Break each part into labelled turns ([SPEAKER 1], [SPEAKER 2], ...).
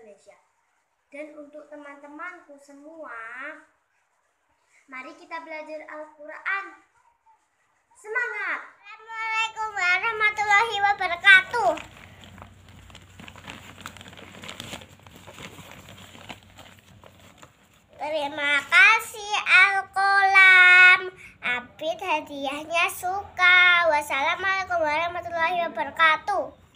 [SPEAKER 1] Indonesia. Dan untuk teman-temanku semua, mari kita belajar Al-Quran. Semangat!
[SPEAKER 2] Assalamualaikum warahmatullahi wabarakatuh. Terima kasih Al-Qalam. Abid hadiahnya suka. Wassalamualaikum warahmatullahi wabarakatuh.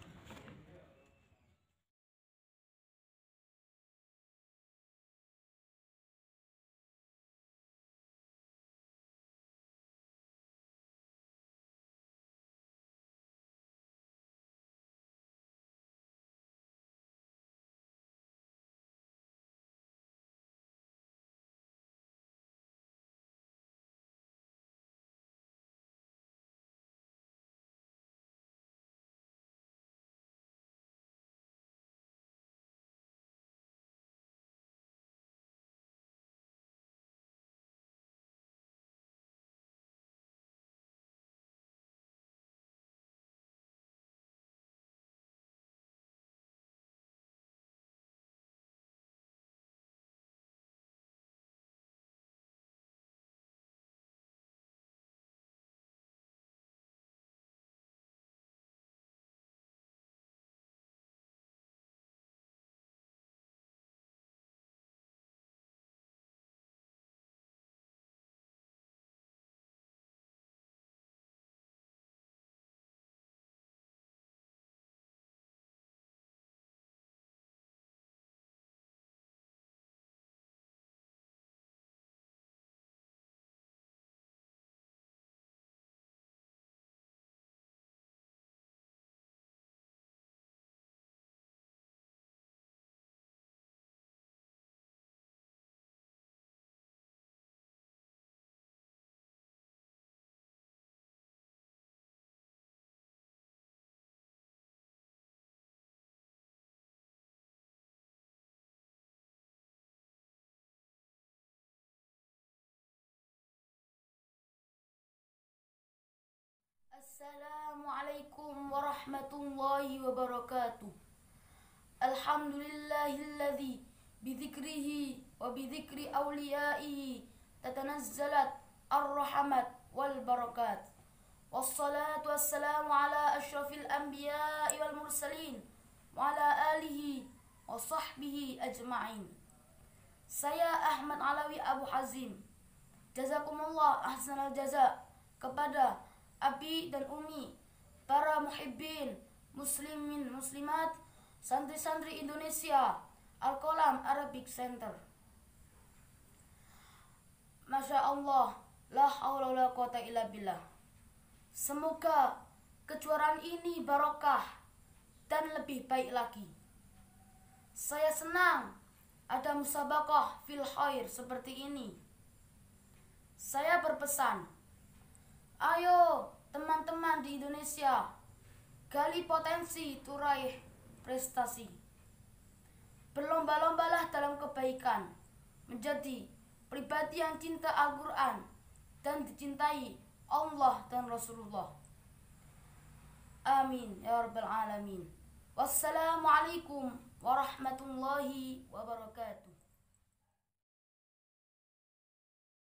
[SPEAKER 3] Assalamualaikum warahmatullahi wabarakatuh. Alhamdulillahilladzi bidzikrihi wa bidzikri awliyaihi tatanazzalat ar-rahmat wal barakat. Wassalatu wassalamu ala asyrafil anbiya'i wal mursalin wa ala alihi wa sahbihi ajma'in. Saya Ahmad Alawi Abu Hazim. Jazakumullah ahsanal jaza kepada Abi dan Umi, para muhibbin, muslimin, muslimat, santri-santri Indonesia, Al-Qalam Arabic Center. Masya Allah, la haula wala quwata illa billah. Semoga kejuaraan ini barokah dan lebih baik lagi. Saya senang ada musabaqah fil khair seperti ini. Saya berpesan, ayo teman-teman di Indonesia, gali potensi turaih prestasi. Berlomba-lombalah dalam kebaikan, menjadi pribadi yang cinta Al-Quran dan dicintai Allah dan Rasulullah. Amin ya rabbal alamin. Wassalamualaikum warahmatullahi wabarakatuh.